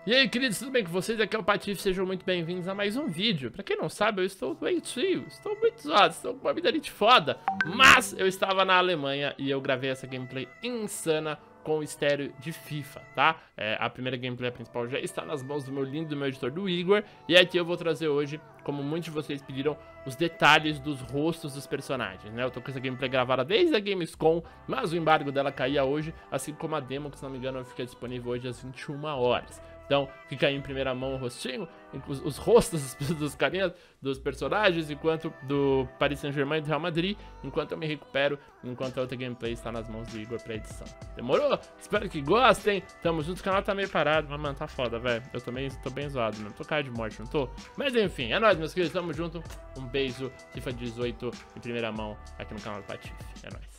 E aí, queridos, tudo bem com vocês? Aqui é o Patife, sejam muito bem-vindos a mais um vídeo. Pra quem não sabe, eu estou doentio, estou muito zoado, estou com uma vida de foda. Mas eu estava na Alemanha e eu gravei essa gameplay insana com o estéreo de FIFA, tá? A primeira gameplay, a principal, já está nas mãos do meu lindo, do meu editor, do Igor. E aqui eu vou trazer hoje, como muitos de vocês pediram, os detalhes dos rostos dos personagens, né? Eu tô com essa gameplay gravada desde a Gamescom, mas o embargo dela caía hoje, assim como a demo, que se não me engano fica disponível hoje às 21 horas. Então, fica aí em primeira mão o rostinho, os rostos dos carinhas, dos personagens, enquanto do Paris Saint-Germain e do Real Madrid, enquanto eu me recupero, enquanto a outra gameplay está nas mãos do Igor pra edição. Demorou? Espero que gostem. Tamo junto, o canal tá meio parado, mas mano, tá foda, velho. Eu também tô bem zoado, mesmo. Tô cara de morte, não tô? Mas enfim, é nóis, meus queridos, tamo junto. Um beijo, FIFA 18 em primeira mão aqui no canal do Patife. É nóis.